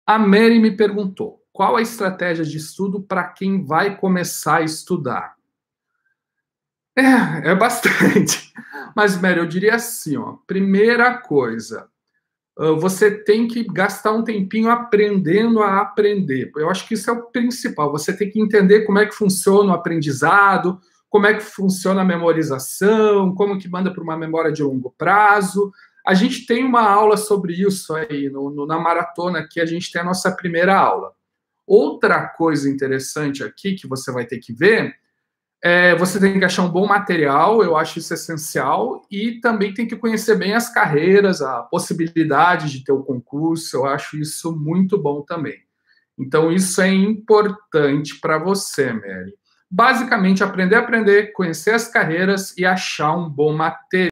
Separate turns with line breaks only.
A Mary me perguntou, qual a estratégia de estudo para quem vai começar a estudar? É bastante. Mas, Mary, eu diria assim, ó, primeira coisa, você tem que gastar um tempinho aprendendo a aprender. Eu acho que isso é o principal. Você tem que entender como é que funciona o aprendizado, como é que funciona a memorização, como que manda para uma memória de longo prazo. A gente tem uma aula sobre isso aí na maratona, que a gente tem a nossa primeira aula. Outra coisa interessante aqui que você vai ter que ver você tem que achar um bom material, eu acho isso essencial, e também tem que conhecer bem as carreiras, a possibilidade de ter o concurso, eu acho isso muito bom também. Então, isso é importante para você, Mary. Basicamente, aprender a aprender, conhecer as carreiras e achar um bom material.